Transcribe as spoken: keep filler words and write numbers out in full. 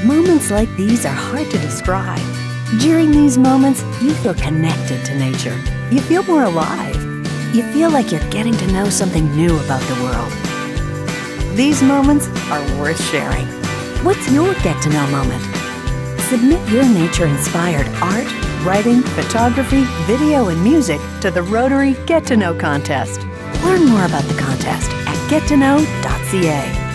Moments like these are hard to describe. During these moments, you feel connected to nature. You feel more alive. You feel like you're getting to know something new about the world. These moments are worth sharing. What's your get-to-know moment? Submit your nature-inspired art, writing, photography, video, and music to the Rotary Get to Know contest. Learn more about the contest at get to know dot c a.